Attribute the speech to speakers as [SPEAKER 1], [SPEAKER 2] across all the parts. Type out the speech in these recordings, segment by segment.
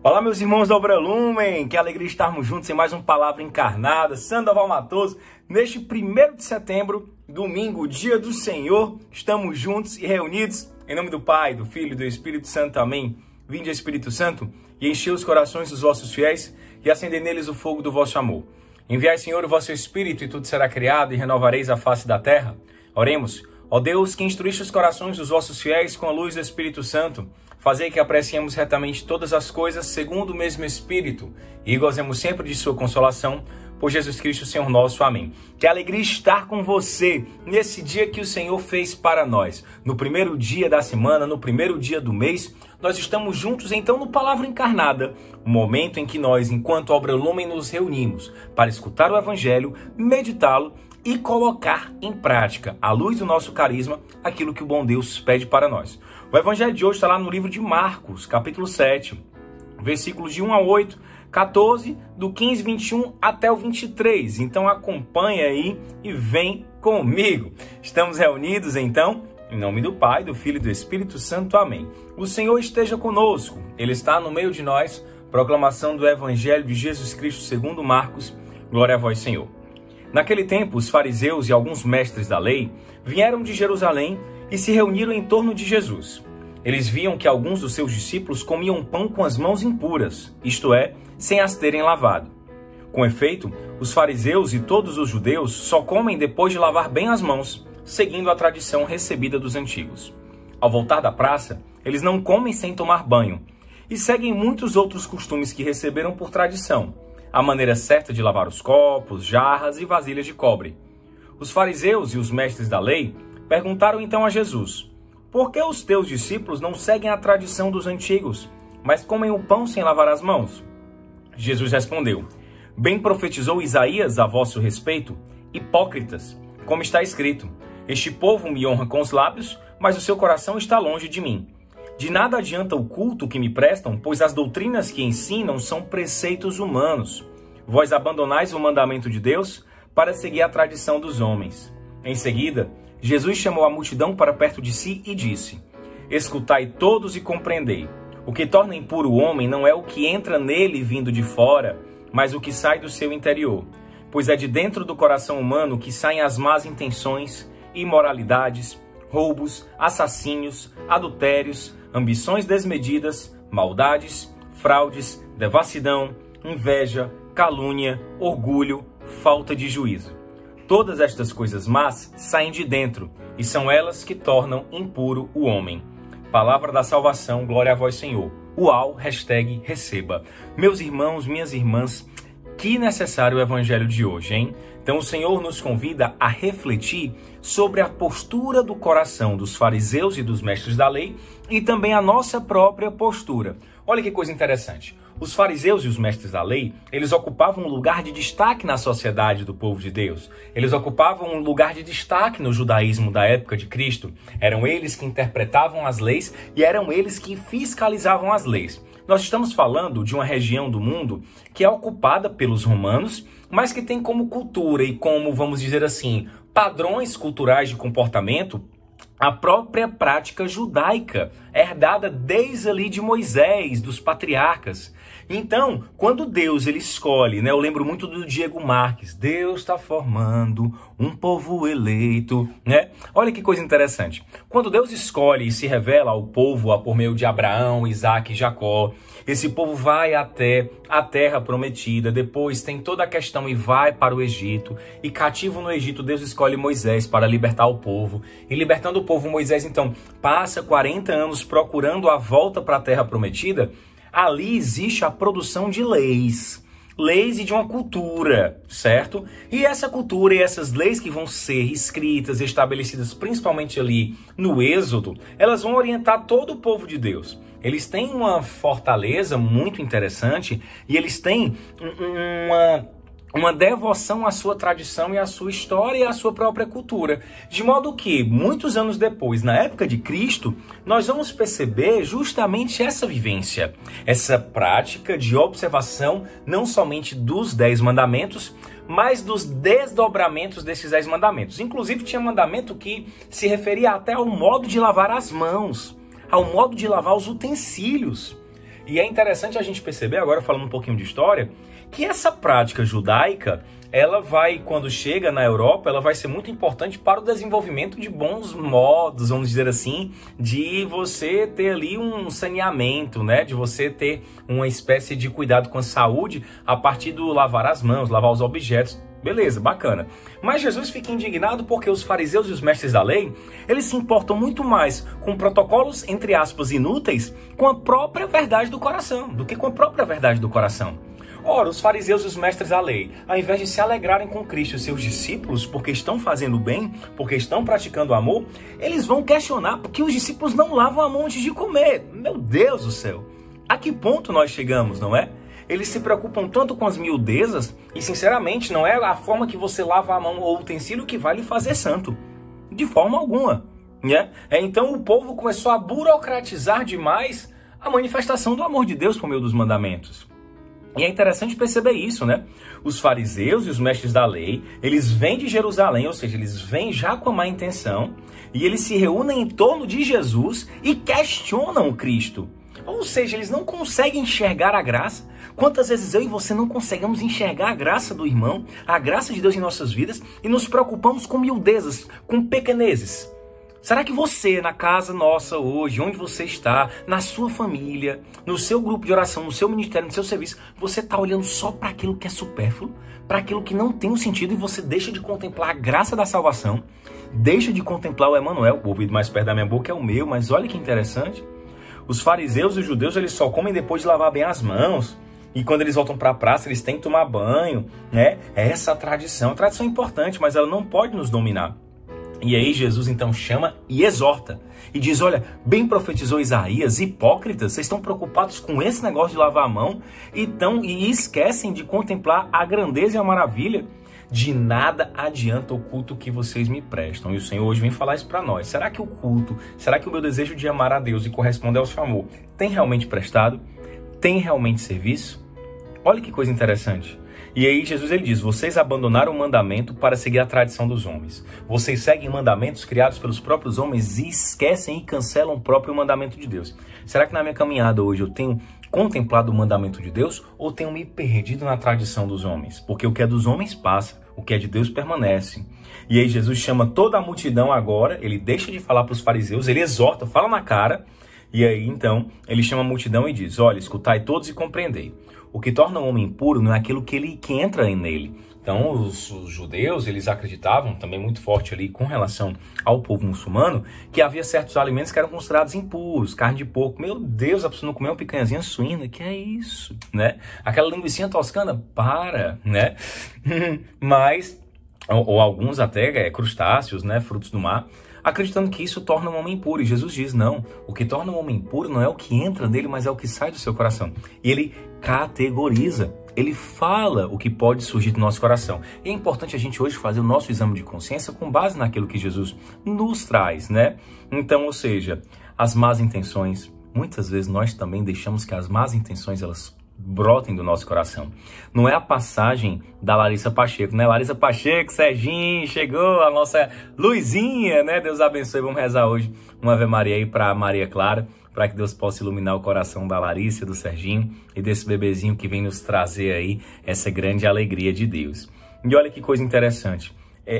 [SPEAKER 1] Olá, meus irmãos da Obra Lumen, que alegria estarmos juntos em mais uma Palavra Encarnada. Sandoval Matoso, neste 1º de setembro, domingo, dia do Senhor, estamos juntos e reunidos em nome do Pai, do Filho e do Espírito Santo. Amém. Vinde, Espírito Santo, e enchei os corações dos vossos fiéis e acendei neles o fogo do vosso amor. Enviai, Senhor, o vosso Espírito e tudo será criado e renovareis a face da terra. Oremos. Ó Deus, que instruíste os corações dos vossos fiéis com a luz do Espírito Santo, fazei que apreciemos retamente todas as coisas segundo o mesmo Espírito e gozemos sempre de sua consolação, por Jesus Cristo, Senhor nosso. Amém. Que alegria estar com você nesse dia que o Senhor fez para nós. No primeiro dia da semana, no primeiro dia do mês, nós estamos juntos então no Palavra Encarnada, o momento em que nós, enquanto Obra Lumen, nos reunimos para escutar o Evangelho, meditá-lo e colocar em prática, à luz do nosso carisma, aquilo que o bom Deus pede para nós. O Evangelho de hoje está lá no livro de Marcos, capítulo 7, versículos de 1 a 8, 14, do 15, 21 até o 23. Então acompanha aí e vem comigo. Estamos reunidos então, em nome do Pai, do Filho e do Espírito Santo. Amém. O Senhor esteja conosco, Ele está no meio de nós. Proclamação do Evangelho de Jesus Cristo segundo Marcos. Glória a vós, Senhor. Naquele tempo, os fariseus e alguns mestres da lei vieram de Jerusalém e se reuniram em torno de Jesus. Eles viam que alguns dos seus discípulos comiam pão com as mãos impuras, isto é, sem as terem lavado. Com efeito, os fariseus e todos os judeus só comem depois de lavar bem as mãos, seguindo a tradição recebida dos antigos. Ao voltar da praça, eles não comem sem tomar banho e seguem muitos outros costumes que receberam por tradição, a maneira certa de lavar os copos, jarras e vasilhas de cobre. Os fariseus e os mestres da lei perguntaram então a Jesus: por que os teus discípulos não seguem a tradição dos antigos, mas comem o pão sem lavar as mãos? Jesus respondeu: bem profetizou Isaías a vosso respeito, hipócritas, como está escrito: este povo me honra com os lábios, mas o seu coração está longe de mim. De nada adianta o culto que me prestam, pois as doutrinas que ensinam são preceitos humanos. Vós abandonais o mandamento de Deus para seguir a tradição dos homens. Em seguida, Jesus chamou a multidão para perto de si e disse: escutai todos e compreendei. O que torna impuro o homem não é o que entra nele vindo de fora, mas o que sai do seu interior. Pois é de dentro do coração humano que saem as más intenções, imoralidades, roubos, assassínios, adultérios, ambições desmedidas, maldades, fraudes, devassidão, inveja, calúnia, orgulho, falta de juízo. Todas estas coisas más saem de dentro e são elas que tornam impuro o homem. Palavra da salvação, glória a vós, Senhor. Uau, receba. Meus irmãos, minhas irmãs, que necessário o Evangelho de hoje, hein? Então o Senhor nos convida a refletir sobre a postura do coração dos fariseus e dos mestres da lei e também a nossa própria postura. Olha que coisa interessante. Os fariseus e os mestres da lei, eles ocupavam um lugar de destaque na sociedade do povo de Deus. Eles ocupavam um lugar de destaque no judaísmo da época de Cristo. Eram eles que interpretavam as leis e eram eles que fiscalizavam as leis. Nós estamos falando de uma região do mundo que é ocupada pelos romanos, mas que tem como cultura e como, vamos dizer assim, padrões culturais de comportamento a própria prática judaica, herdada desde ali de Moisés, dos patriarcas. Então, quando Deus ele escolhe, eu lembro muito do Diego Marques, Deus está formando um povo eleito, Olha que coisa interessante. Quando Deus escolhe e se revela ao povo por meio de Abraão, Isaac e Jacó, esse povo vai até a terra prometida, depois tem toda a questão e vai para o Egito, e cativo no Egito, Deus escolhe Moisés para libertar o povo, e libertando o povo, Moisés então passa 40 anos procurando a volta para a terra prometida. Ali existe a produção de leis e de uma cultura, certo? E essa cultura e essas leis que vão ser escritas, estabelecidas principalmente ali no Êxodo, elas vão orientar todo o povo de Deus. Eles têm uma fortaleza muito interessante e eles têm uma devoção à sua tradição e à sua história e à sua própria cultura. De modo que, muitos anos depois, na época de Cristo, nós vamos perceber justamente essa vivência, essa prática de observação não somente dos 10 mandamentos, mas dos desdobramentos desses 10 mandamentos. Inclusive, tinha mandamento que se referia até ao modo de lavar as mãos, ao modo de lavar os utensílios. E é interessante a gente perceber, agora falando um pouquinho de história, que essa prática judaica, ela vai, quando chega na Europa, ela vai ser muito importante para o desenvolvimento de bons modos, vamos dizer assim, de você ter ali um saneamento, né? De você ter uma espécie de cuidado com a saúde a partir do lavar as mãos, lavar os objetos. Beleza, bacana. Mas Jesus fica indignado porque os fariseus e os mestres da lei, eles se importam muito mais com protocolos, entre aspas, inúteis, com a própria verdade do coração, do que com a própria verdade do coração. Ora, os fariseus e os mestres da lei, ao invés de se alegrarem com Cristo e seus discípulos, porque estão fazendo bem, porque estão praticando amor, eles vão questionar porque os discípulos não lavam a mão antes de comer. Meu Deus do céu! A que ponto nós chegamos, não é? Eles se preocupam tanto com as miudezas e, sinceramente, não é a forma que você lava a mão ou o utensílio que vai lhe fazer santo. De forma alguma, né? Então o povo começou a burocratizar demais a manifestação do amor de Deus por meio dos mandamentos. E é interessante perceber isso, né? Os fariseus e os mestres da lei, eles vêm de Jerusalém, ou seja, eles vêm já com a má intenção, e eles se reúnem em torno de Jesus e questionam o Cristo. Ou seja, eles não conseguem enxergar a graça. Quantas vezes eu e você não conseguimos enxergar a graça do irmão, a graça de Deus em nossas vidas, e nos preocupamos com miudezas, com pequenezes? Será que você, na casa nossa hoje, onde você está, na sua família, no seu grupo de oração, no seu ministério, no seu serviço, você está olhando só para aquilo que é supérfluo, para aquilo que não tem um sentido, e você deixa de contemplar a graça da salvação, deixa de contemplar o Emanuel? O ouvido mais perto da minha boca é o meu, mas olha que interessante. Os fariseus e os judeus, eles só comem depois de lavar bem as mãos. E quando eles voltam para a praça, eles têm que tomar banho, né? Essa tradição. A tradição é importante, mas ela não pode nos dominar. E aí Jesus então chama e exorta. E diz, olha, bem profetizou Isaías, hipócritas, vocês estão preocupados com esse negócio de lavar a mão e esquecem de contemplar a grandeza e a maravilha. De nada adianta o culto que vocês me prestam. E o Senhor hoje vem falar isso para nós. Será que o culto, será que o meu desejo de amar a Deus e corresponder ao seu amor tem realmente prestado? Tem realmente serviço? Olha que coisa interessante. E aí Jesus ele diz, vocês abandonaram o mandamento para seguir a tradição dos homens. Vocês seguem mandamentos criados pelos próprios homens e esquecem e cancelam o próprio mandamento de Deus. Será que na minha caminhada hoje eu tenho contemplado o mandamento de Deus ou tenho me perdido na tradição dos homens? Porque o que é dos homens passa, o que é de Deus permanece. E aí Jesus chama toda a multidão agora, ele deixa de falar para os fariseus, ele exorta, fala na cara, e aí então ele chama a multidão e diz, olha, escutai todos e compreendei. O que torna o homem impuro não é aquilo que entra nele. Então os judeus, eles acreditavam também muito forte ali com relação ao povo muçulmano, que havia certos alimentos que eram considerados impuros, carne de porco. Meu Deus, a pessoa não comeu uma picanhazinha suína, que é isso, né? Aquela linguicinha toscana, para, né? Mas, ou alguns até crustáceos, né? Frutos do mar, acreditando que isso torna um homem impuro. E Jesus diz, não, o que torna um homem impuro não é o que entra nele, mas é o que sai do seu coração. E ele categoriza, ele fala o que pode surgir do nosso coração. E é importante a gente hoje fazer o nosso exame de consciência com base naquilo que Jesus nos traz, né? Então, ou seja, as más intenções, muitas vezes nós também deixamos que as más intenções, elas brotem do nosso coração. Não é a passagem da Larissa Pacheco, né? Larissa Pacheco, Serginho, chegou a nossa luzinha, né? Deus abençoe, vamos rezar hoje uma Ave Maria aí para Maria Clara, para que Deus possa iluminar o coração da Larissa, do Serginho e desse bebezinho que vem nos trazer aí essa grande alegria de Deus. E olha que coisa interessante.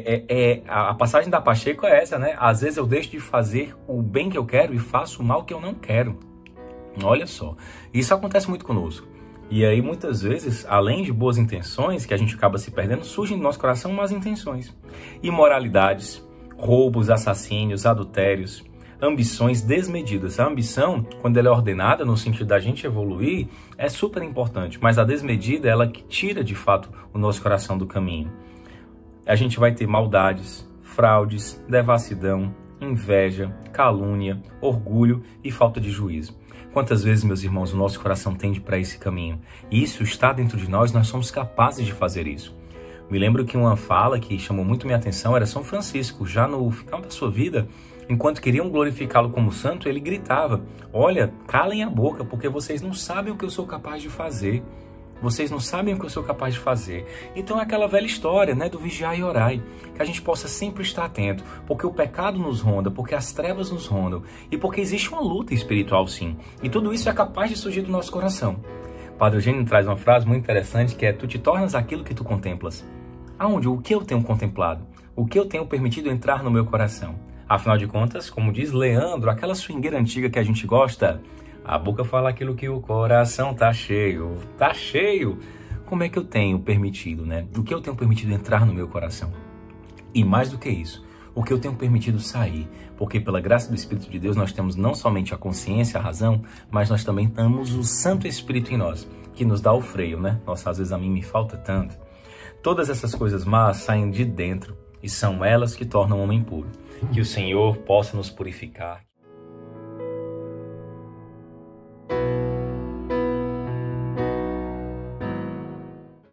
[SPEAKER 1] A passagem da Pacheco é essa, né? Às vezes eu deixo de fazer o bem que eu quero e faço o mal que eu não quero. Olha só, isso acontece muito conosco. E aí, muitas vezes, além de boas intenções, que a gente acaba se perdendo, surgem no nosso coração más intenções. Imoralidades, roubos, assassínios, adultérios, ambições desmedidas. A ambição, quando ela é ordenada, no sentido da gente evoluir, é super importante. Mas a desmedida, ela que tira, de fato, o nosso coração do caminho. A gente vai ter maldades, fraudes, devassidão, inveja, calúnia, orgulho e falta de juízo. Quantas vezes, meus irmãos, o nosso coração tende para esse caminho? E isso está dentro de nós, nós somos capazes de fazer isso. Me lembro que uma fala que chamou muito minha atenção era São Francisco. Já no final da sua vida, enquanto queriam glorificá-lo como santo, ele gritava, olha, calem a boca, porque vocês não sabem o que eu sou capaz de fazer. Vocês não sabem o que eu sou capaz de fazer. Então é aquela velha história, né, do vigiar e orai. Que a gente possa sempre estar atento, porque o pecado nos ronda, porque as trevas nos rondam e porque existe uma luta espiritual sim. E tudo isso é capaz de surgir do nosso coração. Padre Eugênio traz uma frase muito interessante que é: tu te tornas aquilo que tu contemplas. Aonde? O que eu tenho contemplado? O que eu tenho permitido entrar no meu coração? Afinal de contas, como diz Leandro, aquela swingueira antiga que a gente gosta, a boca fala aquilo que o coração tá cheio. Tá cheio! Como é que eu tenho permitido, né? O que eu tenho permitido entrar no meu coração? E mais do que isso, o que eu tenho permitido sair? Porque pela graça do Espírito de Deus nós temos não somente a consciência, a razão, mas nós também temos o Santo Espírito em nós, que nos dá o freio, né? Nossa, às vezes a mim me falta tanto. Todas essas coisas más saem de dentro e são elas que tornam o homem puro. Que o Senhor possa nos purificar.